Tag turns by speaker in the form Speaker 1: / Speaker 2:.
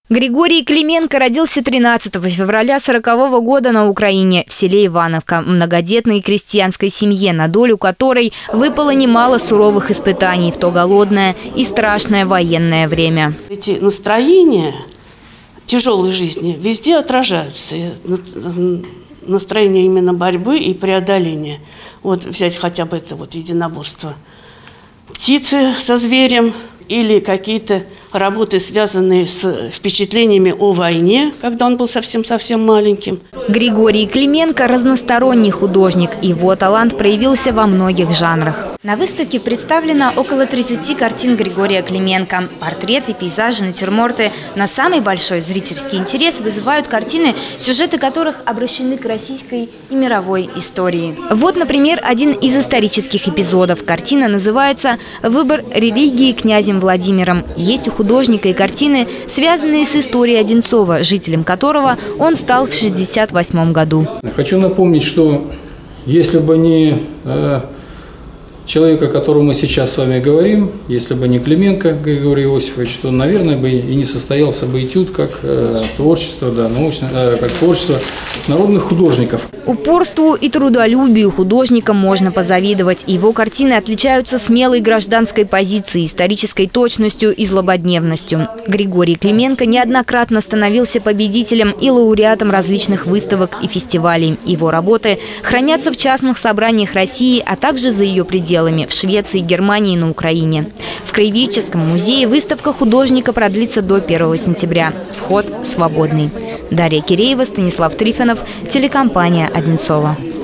Speaker 1: Григорий Клименко родился 13 февраля 1940 года на Украине, в селе Ивановка, в многодетной крестьянской семье, на долю которой выпало немало суровых испытаний в то голодное и страшное военное время.
Speaker 2: Эти настроения тяжелой жизни везде отражаются. Настроение именно борьбы и преодоления. Вот взять хотя бы это вот единоборство. Птицы со зверем или какие-то работы, связанные с впечатлениями о войне, когда он был совсем-совсем маленьким.
Speaker 1: Григорий Клименко – разносторонний художник. Его талант проявился во многих жанрах. На выставке представлено около 30 картин Григория Клименко. Портреты, пейзажи, натюрморты. Но самый большой зрительский интерес вызывают картины, сюжеты которых обращены к российской и мировой истории. Вот, например, один из исторических эпизодов. Картина называется «Выбор религии князем Владимиром». Есть у художника и картины, связанные с историей Одинцова, жителем которого он стал в 1968 году.
Speaker 3: Хочу напомнить, что если бы не человек, о котором мы сейчас с вами говорим, если бы не Клименко Григорий Иосифович, то, наверное, бы и не состоялся бы этюд как творчество, как творчество народных художников.
Speaker 1: Упорству и трудолюбию художника можно позавидовать. Его картины отличаются смелой гражданской позицией, исторической точностью и злободневностью. Григорий Клименко неоднократно становился победителем и лауреатом различных выставок и фестивалей. Его работы хранятся в частных собраниях России, а также за ее пределами в Швеции, Германии и на Украине. В Краеведческом музее выставка художника продлится до 1 сентября. Вход свободный. Дарья Киреева, Станислав Трифонов, телекомпания «Одинцово».